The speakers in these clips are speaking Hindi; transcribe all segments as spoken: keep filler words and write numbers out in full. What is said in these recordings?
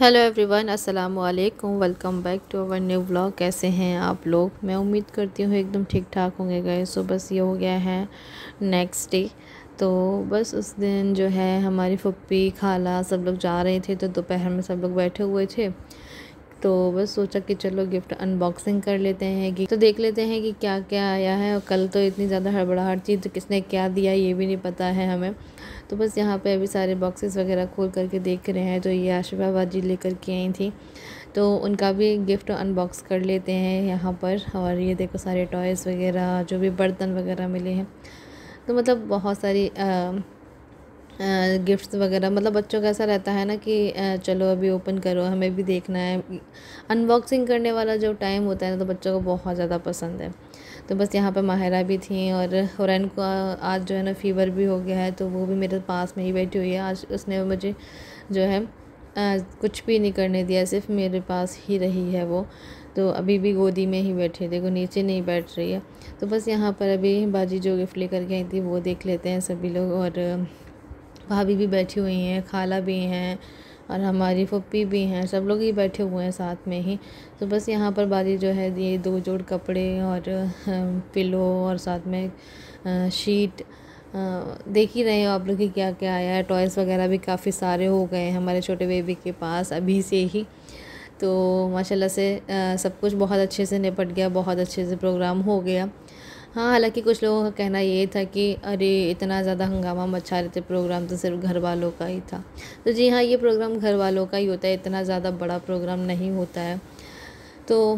हेलो एवरीवन, अस्सलाम वालेकुम। Welcome back to our new vlog. कैसे हैं आप लोग? मैं उम्मीद करती हूँ एकदम ठीक ठाक होंगे गए। सो बस ये हो गया है नेक्स्ट डे। तो बस उस दिन जो है हमारी फुप्पी खाला सब लोग जा रहे थे, तो दोपहर में सब लोग बैठे हुए थे। तो बस सोचा कि चलो गिफ्ट अनबॉक्सिंग कर लेते हैं, तो देख लेते हैं कि क्या क्या आया है। और कल तो इतनी ज़्यादा हड़बड़ाहट थी तो किसने क्या दिया ये भी नहीं पता है हमें। तो बस यहाँ पे अभी सारे बॉक्सेस वगैरह खोल करके देख रहे हैं। तो ये आशिफा बाजी लेकर के आई थी, तो उनका भी गिफ्ट अनबॉक्स कर लेते हैं यहाँ पर। और ये देखो सारे टॉयज़ वगैरह, जो भी बर्तन वगैरह मिले हैं, तो मतलब बहुत सारी आ, गिफ्ट्स वगैरह। मतलब बच्चों का ऐसा रहता है ना कि चलो अभी ओपन करो, हमें भी देखना है। अनबॉक्सिंग करने वाला जो टाइम होता है ना, तो बच्चों को बहुत ज़्यादा पसंद है। तो बस यहाँ पे माहिरा भी थी, और हुरैन को आज जो है ना फ़ीवर भी हो गया है, तो वो भी मेरे पास में ही बैठी हुई है। आज उसने मुझे जो है आ, कुछ भी नहीं करने दिया, सिर्फ मेरे पास ही रही है वो। तो अभी भी गोदी में ही बैठी है, देखो नीचे नहीं बैठ रही है। तो बस यहाँ पर अभी बाजी जो गिफ्ट लेकर के आई थी वो देख लेते हैं सभी लोग। और भाभी भी बैठी हुई हैं, खाला भी हैं, और हमारी फुप्पी भी हैं, सब लोग ही बैठे हुए हैं साथ में ही। तो बस यहाँ पर बाजी जो है ये दो जोड़ कपड़े और पिलो और साथ में शीट देख ही रहे हो आप लोग कि क्या क्या आया है। टॉयज़ वगैरह भी काफ़ी सारे हो गए हैं हमारे छोटे बेबी के पास अभी से ही। तो माशाल्लाह से सब कुछ बहुत अच्छे से निपट गया, बहुत अच्छे से प्रोग्राम हो गया। हाँ, हालांकि कुछ लोगों का कहना ये था कि अरे इतना ज़्यादा हंगामा मचा रहे थे, प्रोग्राम तो सिर्फ घर वालों का ही था। तो जी हाँ, ये प्रोग्राम घर वालों का ही होता है, इतना ज़्यादा बड़ा प्रोग्राम नहीं होता है। तो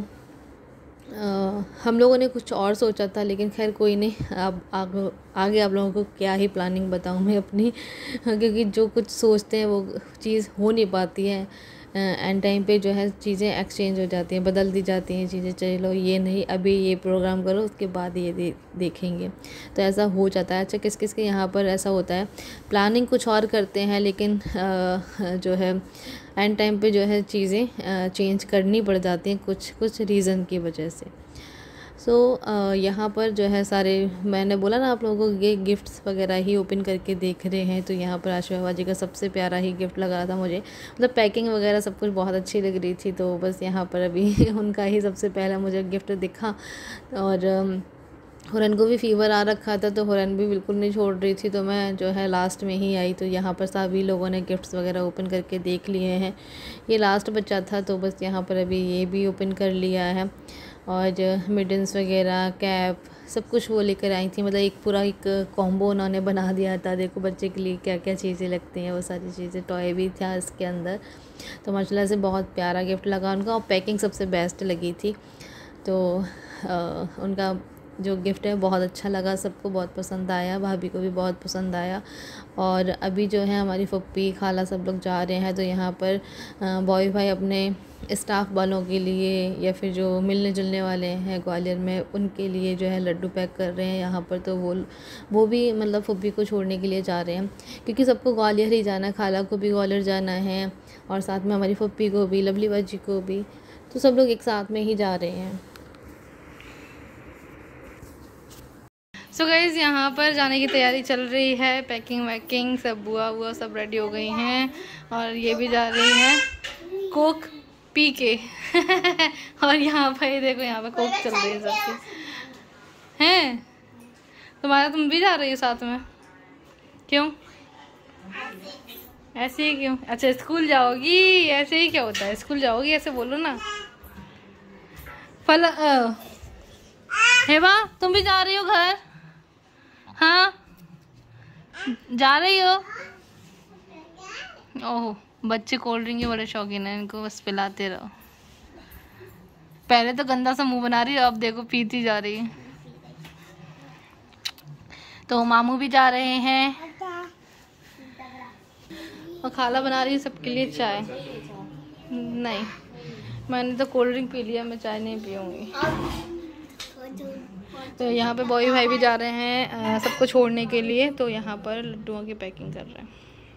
आ, हम लोगों ने कुछ और सोचा था, लेकिन खैर कोई नहीं। अब आग, आगे आप लोगों को क्या ही प्लानिंग बताऊँ मैं अपनी, क्योंकि जो कुछ सोचते हैं वो चीज़ हो नहीं पाती है। एंड टाइम पे जो है चीज़ें एक्सचेंज हो जाती हैं, बदल दी जाती हैं चीज़ें। चलो ये नहीं, अभी ये प्रोग्राम करो, उसके बाद ये दे, देखेंगे। तो ऐसा हो जाता है। अच्छा, किस किस के यहाँ पर ऐसा होता है, प्लानिंग कुछ और करते हैं, लेकिन आ, जो है एंड टाइम पे जो है चीज़ें चेंज करनी पड़ जाती हैं कुछ कुछ रीज़न की वजह से। सो so, यहाँ पर जो है सारे, मैंने बोला ना आप लोगों को, ये गिफ्ट्स वगैरह ही ओपन करके देख रहे हैं। तो यहाँ पर आशिफा बाजी का सबसे प्यारा ही गिफ्ट लग रहा था मुझे, मतलब पैकिंग वगैरह सब कुछ बहुत अच्छी लग रही थी। तो बस यहाँ पर अभी उनका ही सबसे पहला मुझे गिफ्ट दिखा। और हुरैन को भी फ़ीवर आ रखा था, तो हुरैन भी बिल्कुल नहीं छोड़ रही थी, तो मैं जो है लास्ट में ही आई। तो यहाँ पर सभी लोगों ने गिफ्ट्स वगैरह ओपन करके देख लिए हैं। ये लास्ट बच्चा था, तो बस यहाँ पर अभी ये भी ओपन कर लिया है। और मिडन्स वगैरह, कैप, सब कुछ वो लेकर आई थी। मतलब एक पूरा एक कॉम्बो उन्होंने बना दिया था। देखो बच्चे के लिए क्या क्या चीज़ें लगती हैं, वो सारी चीज़ें, टॉय भी था इसके अंदर। तो माशाल्लाह से बहुत प्यारा गिफ्ट लगा उनका, और पैकिंग सबसे बेस्ट लगी थी। तो आ, उनका जो गिफ्ट है बहुत अच्छा लगा, सबको बहुत पसंद आया, भाभी को भी बहुत पसंद आया। और अभी जो है हमारी फुप्पी खाला सब लोग जा रहे हैं। तो यहाँ पर बॉय भाई अपने स्टाफ वालों के लिए, या फिर जो मिलने जुलने वाले हैं ग्वालियर में, उनके लिए जो है लड्डू पैक कर रहे हैं यहाँ पर। तो वो वो भी मतलब फुप्पी को छोड़ने के लिए जा रहे हैं, क्योंकि सबको ग्वालियर ही जाना है। खाला को भी ग्वालियर जाना है, और साथ में हमारी फुप्पी को भी, लवली बाजी को भी। तो सब लोग एक साथ में ही जा रहे हैं। सो गाइज़, यहाँ पर जाने की तैयारी चल रही है, पैकिंग वैकिंग सब, बुआ बुआ सब रेडी हो गई हैं। और ये भी जा रही हैं कोक पी के और यहाँ पर देखो, यहाँ पर कोक चल रही है सबकी हैं। तुम्हारा तुम भी जा रही हो साथ में? क्यों ऐसे ही क्यों? अच्छा, स्कूल जाओगी? ऐसे ही क्या होता है, स्कूल जाओगी ऐसे बोलो ना। फल हेबा, तुम भी जा रही हो घर? हाँ जा रही हो? ओह, बच्चे कोल्ड ड्रिंक के बड़े शौकीन हैं, इनको बस पिलाते रहो। पहले तो गंदा सा मुंह बना रही है, अब देखो पीती जा रही है। तो मामू भी जा रहे हैं, और खाला बना रही है सबके लिए चाय। नहीं, मैंने तो कोल्ड ड्रिंक पी लिया, मैं चाय नहीं पीऊँगी। तो यहाँ पे बॉय भाई भी जा रहे हैं सबको छोड़ने के लिए। तो यहाँ पर लड्डुओं की पैकिंग कर रहे हैं।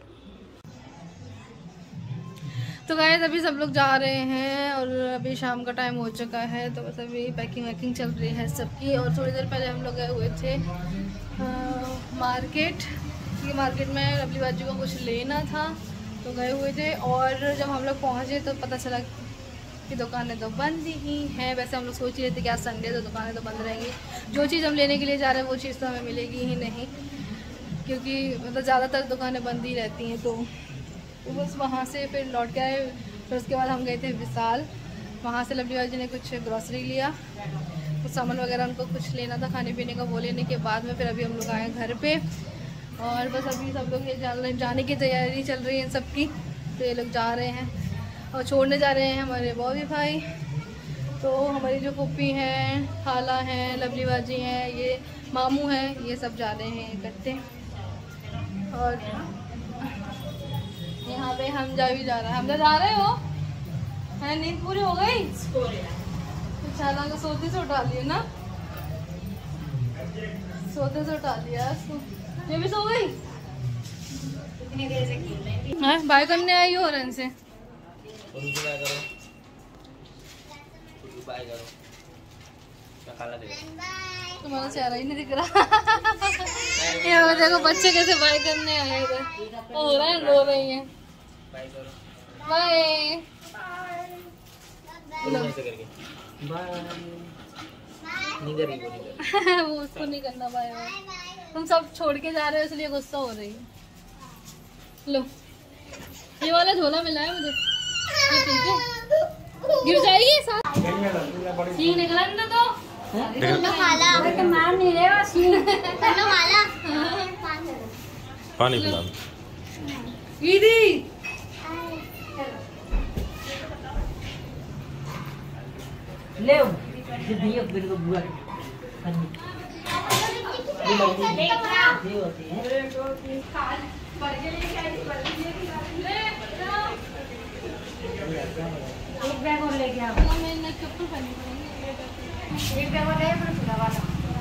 तो गाइस, अभी सब लोग जा रहे हैं, और अभी शाम का टाइम हो चुका है। तो बस अभी पैकिंग वैकिंग चल रही है सबकी। और थोड़ी देर पहले हम लोग गए हुए थे आ, मार्केट, क्योंकि मार्केट में लवली बाजी को कुछ लेना था। तो गए हुए थे और जब हम लोग पहुँचे तो पता चला कि दुकानें तो बंद ही हैं। वैसे हम लोग सोच रहे थे कि आज संडे तो दुकानें तो बंद रहेंगी, जो चीज़ हम लेने के लिए जा रहे हैं वो चीज़ तो हमें मिलेगी ही नहीं, क्योंकि मतलब ज़्यादातर दुकानें बंद ही रहती हैं। तो, तो बस वहाँ से फिर लौट के आए। फिर उसके बाद हम गए थे विशाल, वहाँ से लवली वाली जी ने कुछ ग्रॉसरी लिया, कुछ सामान वगैरह उनको कुछ लेना था खाने पीने का, वो लेने के बाद में फिर अभी हम लोग आए घर पे। और बस अभी सब लोग ये जाने की तैयारी चल रही है सबकी। तो ये लोग जा रहे हैं और छोड़ने जा रहे हैं हमारे बॉबी भाई। तो हमारी जो पुप्पी हैं, खाला हैं, लवली बाजी हैं, ये मामू हैं, ये सब जा रहे हैं इकट्ठे। और यहाँ पे हमजा भी जा रहा है। हमजा जा रहे हो? है नींद पूरी हो गई? तो चाला को सोते से उठा लिया ना, सोते से उठा लिया। ये भी सो गई? हाँ, बाय करने आई हो रन से। तुम्हारा चेहरा ही नहीं दिख रहा। ये देखो बच्चे कैसे बाय करने आए थे, हो रहा है, रो रही हैं। बाय वो उसको नहीं करना बाय बाय। तुम सब छोड़ के जा रहे हो इसलिए गुस्सा हो रही है। लो ये वाला झोला मिला है मुझे, ये ठीक है, गिर जाएगी साथ सींग निकला ना तो मार नहीं रहे पानी पिला दीदी। ले भैया मेरे को बुआ एक बैग और लेके आओ। मैंने चप्पल पहनी पड़ेगी, एक बैग और ले फिर पूरा वाला।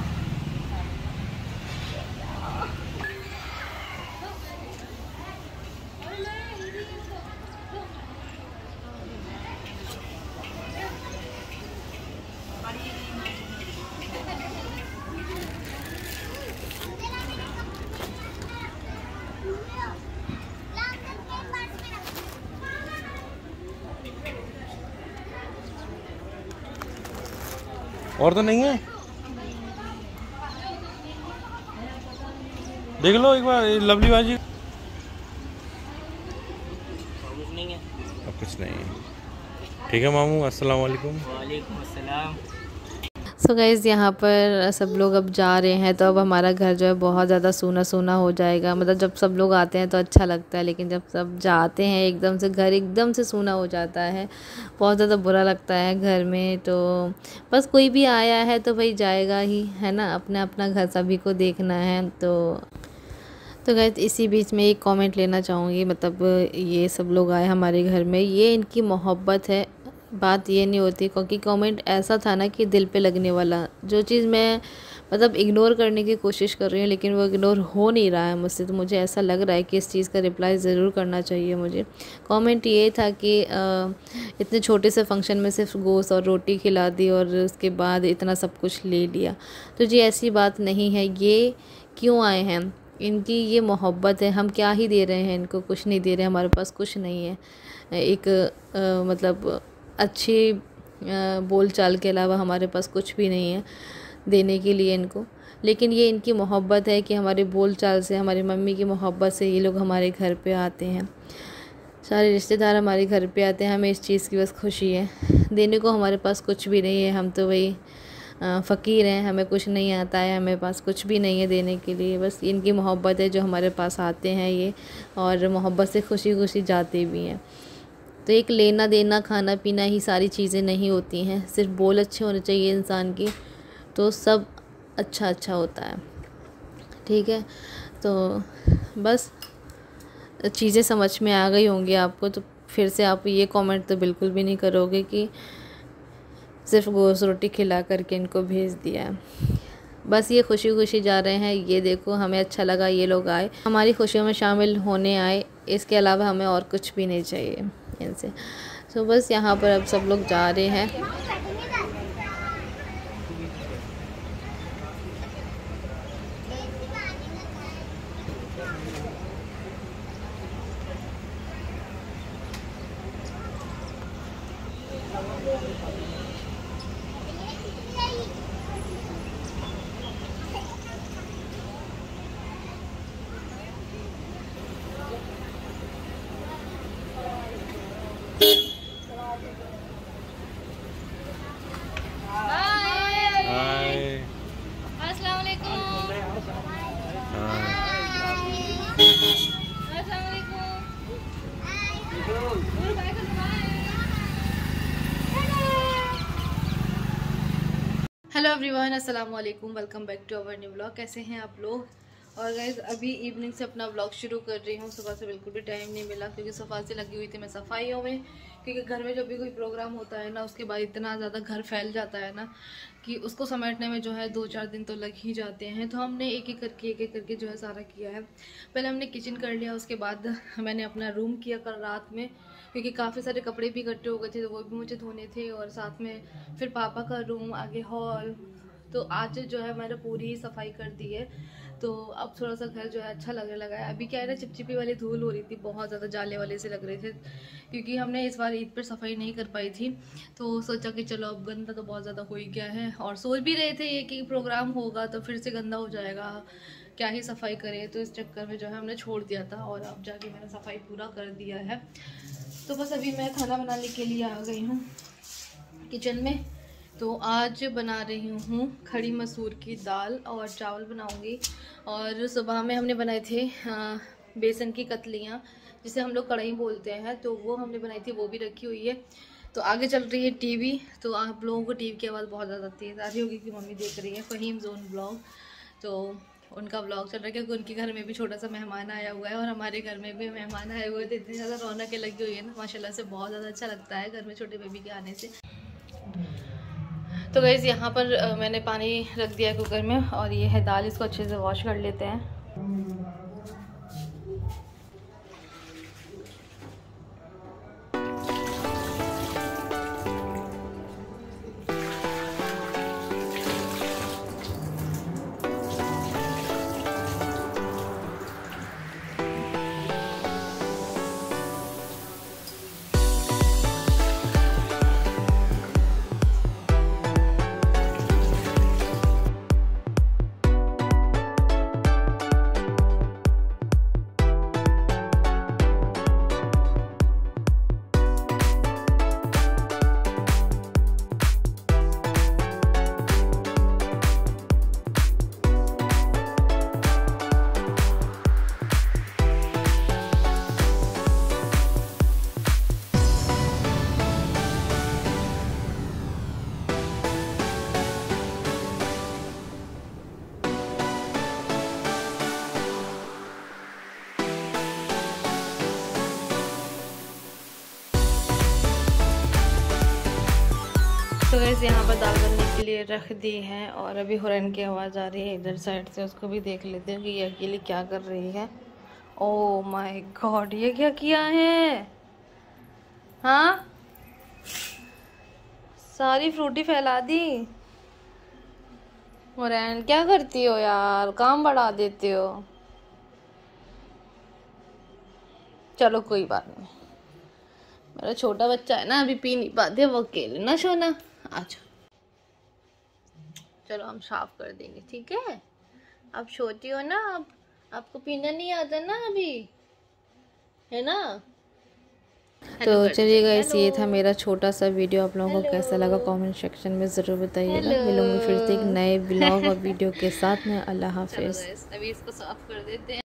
और तो नहीं है, देख लो एक बार लवली बाजी। कुछ नहीं है, अब कुछ नहीं है। ठीक है मामू, अस्सलाम वालेकुम। वालेकुम अस्सलाम। सो so गाइज़ यहाँ पर सब लोग अब जा रहे हैं, तो अब हमारा घर जो है बहुत ज़्यादा सूना सूना हो जाएगा। मतलब जब सब लोग आते हैं तो अच्छा लगता है, लेकिन जब सब जाते हैं एकदम से घर एकदम से सूना हो जाता है, बहुत ज़्यादा बुरा लगता है घर में। तो बस कोई भी आया है तो भाई जाएगा ही, है ना, अपना अपना घर सभी को देखना है। तो तो गाइज़ इसी बीच में एक कमेंट लेना चाहूँगी। मतलब ये सब लोग आए हमारे घर में, ये इनकी मोहब्बत है, बात ये नहीं होती। क्योंकि कमेंट ऐसा था ना कि दिल पे लगने वाला, जो चीज़ मैं मतलब इग्नोर करने की कोशिश कर रही हूँ लेकिन वो इग्नोर हो नहीं रहा है मुझसे। तो मुझे ऐसा लग रहा है कि इस चीज़ का रिप्लाई ज़रूर करना चाहिए मुझे। कमेंट ये था कि आ, इतने छोटे से फंक्शन में सिर्फ गोश्त और रोटी खिला दी और उसके बाद इतना सब कुछ ले लिया। तो जी ऐसी बात नहीं है। ये क्यों आए हैं, इनकी ये मोहब्बत है। हम क्या ही दे रहे हैं इनको, कुछ नहीं दे रहे, हमारे पास कुछ नहीं है। एक आ, मतलब अच्छी बोल चाल के अलावा हमारे पास कुछ भी नहीं है देने के लिए इनको। लेकिन ये इनकी मोहब्बत है कि हमारे बोल चाल से, हमारी मम्मी की मोहब्बत से ये लोग हमारे घर पे आते हैं, सारे रिश्तेदार हमारे घर पे आते हैं। हमें इस चीज़ की बस खुशी है। देने को हमारे पास कुछ भी नहीं है, हम तो वही फ़कीर हैं, हमें कुछ नहीं आता है, हमें पास कुछ भी नहीं है देने के लिए। बस इनकी मोहब्बत है जो हमारे पास आते हैं ये, और मोहब्बत से खुशी खुशी जाते भी हैं। तो एक लेना देना, खाना पीना ही सारी चीज़ें नहीं होती हैं। सिर्फ बोल अच्छे होने चाहिए इंसान की, तो सब अच्छा अच्छा होता है। ठीक है, तो बस चीज़ें समझ में आ गई होंगी आपको। तो फिर से आप ये कमेंट तो बिल्कुल भी नहीं करोगे कि सिर्फ गोश्त रोटी खिला करके इनको भेज दिया है। बस ये खुशी खुशी जा रहे हैं। ये देखो, हमें अच्छा लगा ये लोग आए, हमारी खुशियों में शामिल होने आए, इसके अलावा हमें और कुछ भी नहीं चाहिए इनसे। तो बस यहाँ पर अब सब लोग जा रहे हैं। हाय अस्सलाम वालेकुम। हाय अस्सलाम वालेकुम। हेलो एवरीवन, अस्सलाम वालेकुम। Welcome back to our new vlog. कैसे हैं आप लोग? और गाइस अभी इवनिंग से अपना व्लॉग शुरू कर रही हूँ। सुबह से बिल्कुल भी टाइम नहीं मिला क्योंकि सफाई से लगी हुई थी मैं सफाइयों में, क्योंकि घर में जब भी कोई प्रोग्राम होता है ना उसके बाद इतना ज़्यादा घर फैल जाता है ना कि उसको समेटने में जो है दो चार दिन तो लग ही जाते हैं। तो हमने एक एक करके एक एक करके जो है सारा किया है। पहले हमने किचन कर लिया, उसके बाद मैंने अपना रूम किया कल रात में, क्योंकि काफ़ी सारे कपड़े भी इकट्ठे हो गए थे तो वो भी मुझे धोने थे। और साथ में फिर पापा का रूम, आगे हॉल, तो आज जो है मैंने पूरी ही सफाई कर दी है। तो अब थोड़ा सा घर जो है अच्छा लगने लगा है। अभी क्या है ना, चिपचिपी वाली धूल हो रही थी, बहुत ज़्यादा जाले वाले से लग रहे थे, क्योंकि हमने इस बार ईद पर सफाई नहीं कर पाई थी। तो सोचा कि चलो अब गंदा तो बहुत ज़्यादा हो ही गया है, और सोच भी रहे थे ये कि प्रोग्राम होगा तो फिर से गंदा हो जाएगा, क्या ही सफाई करें। तो इस चक्कर में जो है हमने छोड़ दिया था, और अब जाके मैंने सफाई पूरा कर दिया है। तो बस अभी मैं खाना बनाने के लिए आ गई हूँ किचन में। तो आज बना रही हूँ खड़ी मसूर की दाल और चावल बनाऊँगी। और सुबह में हमने बनाए थे बेसन की कतलियाँ, जिसे हम लोग कढ़ाई बोलते हैं, तो वो हमने बनाई थी, वो भी रखी हुई है। तो आगे चल रही है टीवी, तो आप लोगों को टीवी की आवाज़ बहुत ज़्यादा तेज़ आ रही होगी कि मम्मी देख रही है फ़हीम जोन ब्लॉग। तो उनका ब्लॉग चल रहा है क्योंकि उनके घर में भी छोटा सा मेहमान आया हुआ है, और हमारे घर में भी मेहमान आए हुए थे। इतनी ज़्यादा रौनक लगी हुई है ना, माशाल्लाह से बहुत ज़्यादा अच्छा लगता है घर में छोटे बेबी के आने से। तो गाइस यहाँ पर आ, मैंने पानी रख दिया है कुकर में, और ये है दाल, इसको अच्छे से वॉश कर लेते हैं। तो गैस यहाँ पर दाल बनने के लिए रख दी है, और अभी हुरैन की आवाज़ आ रही है इधर साइड से, उसको भी देख लेते हैं कि ये अकेली क्या कर रही है। ओह माय गॉड, ये क्या किया है? हाँ, सारी फ्रूटी फैला दी। हुरैन क्या करती हो यार, काम बढ़ा देते हो। चलो कोई बात नहीं, मेरा छोटा बच्चा है ना, अभी पी नहीं पाते वो अकेले ना, सोना अच्छा। चलो हम साफ कर देंगे, ठीक है? आप छोटी हो ना, आप आपको पीना नहीं आता ना अभी, है ना? तो चलिए गाइस, ये था मेरा छोटा सा वीडियो। आप लोगों को कैसा लगा कमेंट सेक्शन में ज़रूर बताइएगा। मिलूंगी फिर से एक नए ब्लॉग और वीडियो के साथ में। अल्लाह हाफिज़। अभी इसको साफ कर देते हैं।